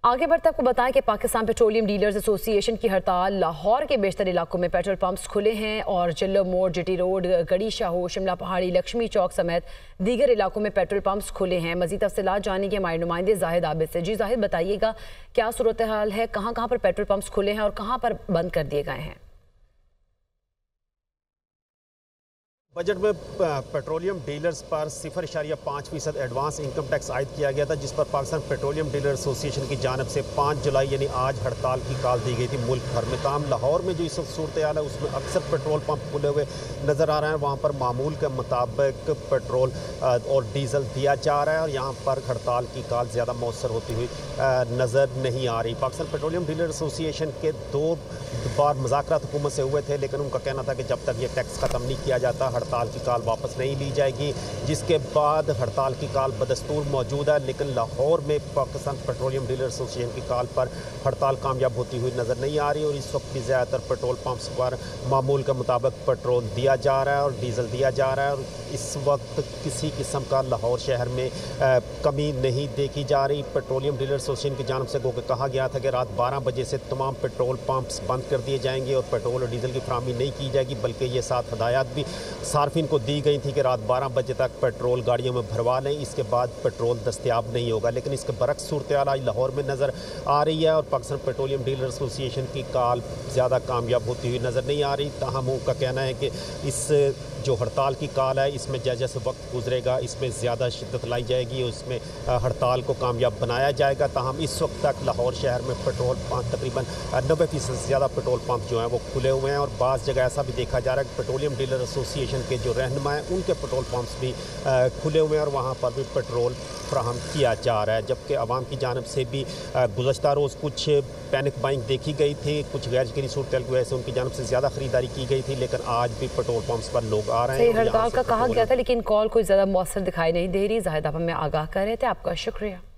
आगे बढ़ते आपको बताएं कि पाकिस्तान पेट्रोलियम डीलर्स एसोसिएशन की हड़ताल लाहौर के बेशतर इलाकों में पेट्रोल पंप्स खुले हैं और जिल्लो मोड़, जीटी रोड, गड़ी शाहो, शिमला पहाड़ी, लक्ष्मी चौक समेत दीगर इलाकों में पेट्रोल पंप्स खुले हैं। मजीद तफसीलात जानने के हमारे नुमाइंदे जाहिद आबिद से। जी जाहिद, बताइएगा क्या सूरत हाल है, कहाँ कहाँ पर पेट्रोल पंप्स खुले हैं और कहाँ पर बंद कर दिए गए हैं? बजट में पेट्रोलियम डीलर्स पर 0.5% एडवांस इनकम टैक्स आयद किया गया था, जिस पर पाकिस्तान पेट्रोलियम डीलर एसोसिएशन की जानिब से 5 जुलाई यानी आज हड़ताल की कॉल दी गई थी मुल्क भर में। ताहम लाहौर में जो इस वक्त सूरत हाल है उसमें अक्सर पेट्रोल पंप खुले हुए नज़र आ रहे हैं। वहाँ पर मामूल के मुताबिक पेट्रोल और डीजल दिया जा रहा है और यहाँ पर हड़ताल की कॉल ज़्यादा मौसर होती हुई नज़र नहीं आ रही। पाकिस्तान पेट्रोलियम डीलर एसोसिएशन के 2 बार मुज़ाकरात हुकूमत से हुए थे, लेकिन उनका कहना था कि जब तक ये टैक्स ख़त्म नहीं किया जाता हड़ताल की कॉल वापस नहीं ली जाएगी, जिसके बाद हड़ताल की कॉल बदस्तूर मौजूद है। लेकिन लाहौर में पाकिस्तान पेट्रोलियम डीलर एसोसिएशन की कॉल पर हड़ताल कामयाब होती हुई नज़र नहीं आ रही और इस वक्त भी ज़्यादातर पेट्रोल पंप्स पर मामूल के मुताबिक पेट्रोल दिया जा रहा है और डीजल दिया जा रहा है और इस वक्त किसी किस्म का लाहौर शहर में कमी नहीं देखी जा रही। पेट्रोलियम डीलर एसोसिएशन की जानिब से कहा गया था कि रात 12 बजे से तमाम पेट्रोल पंप्स बंद कर दिए जाएंगे और पेट्रोल और डीजल की फराहमी नहीं की जाएगी, बल्कि ये साथ हदायत भी सार्फिन को दी गई थी कि रात 12 बजे तक पेट्रोल गाड़ियों में भरवा लें, इसके बाद पेट्रोल दस्तयाब नहीं होगा। लेकिन इसके बरक्स सूरत हाल आज लाहौर में नज़र आ रही है और पाकिस्तान पेट्रोलियम डीलर एसोसिएशन की कॉल ज़्यादा कामयाब होती हुई नज़र नहीं आ रही। ताहम उनका कहना है कि इस जो हड़ताल की कॉल है इसमें जैसे वक्त गुजरेगा इसमें ज़्यादा शिद्दत लाई जाएगी और इसमें हड़ताल को कामयाब बनाया जाएगा। ताहम इस वक्त तक लाहौर शहर में पेट्रोल पंप तकरीबन 90% से ज़्यादा पेट्रोल पंप जो हैं वो खुले हुए हैं और बाज़ जगह ऐसा भी देखा जा रहा है कि पेट्रोलियम डीलर एसोसिएशन के जो रहनुमा हैं उनके पेट्रोल पंप्स भी खुले हुए हैं और वहाँ पर भी पेट्रोल फ्राहम किया जा रहा है। जबकि आवाम की जानिब से भी गुज़श्ता रोज़ कुछ पैनिक बाइंग देखी गई थी, कुछ गैर यकीनी सूरत हाल की वजह से उनकी जानिब से ज़्यादा खरीदारी की गई थी, लेकिन आज भी पेट्रोल पंप्स पर लोग आ रहे हैं। हड़ताल का कहा गया था लेकिन कॉल कोई ज़्यादा मौसर दिखाई नहीं दे रही। जाहिद, आप हमें आगाह कर रहे थे, आपका शुक्रिया।